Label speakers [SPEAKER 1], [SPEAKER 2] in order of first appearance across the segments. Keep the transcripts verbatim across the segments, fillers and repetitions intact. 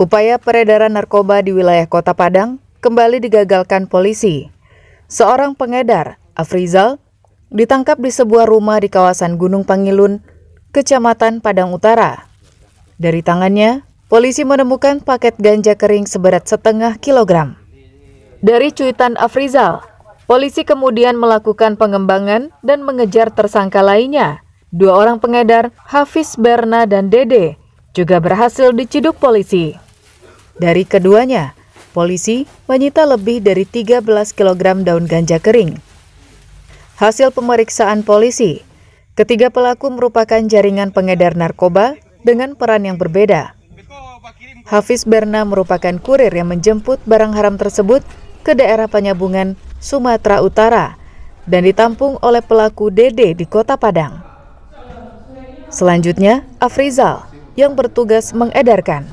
[SPEAKER 1] Upaya peredaran narkoba di wilayah Kota Padang kembali digagalkan polisi. Seorang pengedar, Afrizal, ditangkap di sebuah rumah di kawasan Gunung Pangilun, Kecamatan Padang Utara. Dari tangannya, polisi menemukan paket ganja kering seberat setengah kilogram. Dari cuitan Afrizal, polisi kemudian melakukan pengembangan dan mengejar tersangka lainnya. Dua orang pengedar, Hafiz Berna dan Dede, juga berhasil diciduk polisi. Dari keduanya, polisi menyita lebih dari tiga belas kilogram daun ganja kering. Hasil pemeriksaan polisi, ketiga pelaku merupakan jaringan pengedar narkoba dengan peran yang berbeda. Hafiz Berna merupakan kurir yang menjemput barang haram tersebut ke daerah Penyambungan, Sumatera Utara, dan ditampung oleh pelaku Dede di Kota Padang. Selanjutnya, Afrizal yang bertugas mengedarkan.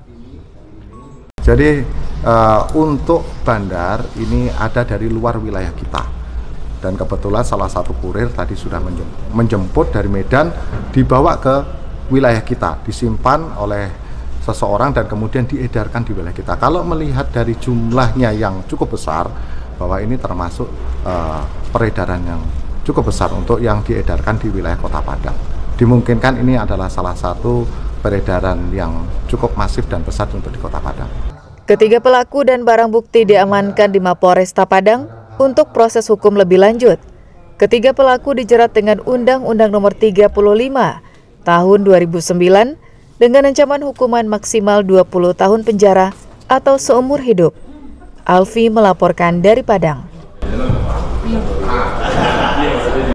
[SPEAKER 2] Jadi uh, untuk bandar ini ada dari luar wilayah kita, dan kebetulan salah satu kurir tadi sudah menjemput dari Medan, dibawa ke wilayah kita, disimpan oleh seseorang dan kemudian diedarkan di wilayah kita. Kalau melihat dari jumlahnya yang cukup besar, bahwa ini termasuk uh, peredaran yang cukup besar untuk yang diedarkan di wilayah Kota Padang. Dimungkinkan ini adalah salah satu peredaran yang cukup masif dan besar untuk di Kota Padang.
[SPEAKER 1] Ketiga pelaku dan barang bukti diamankan di Mapolresta Padang untuk proses hukum lebih lanjut. Ketiga pelaku dijerat dengan Undang-Undang Nomor tiga puluh lima Tahun dua ribu sembilan dengan ancaman hukuman maksimal dua puluh tahun penjara atau seumur hidup. Alfi melaporkan dari Padang.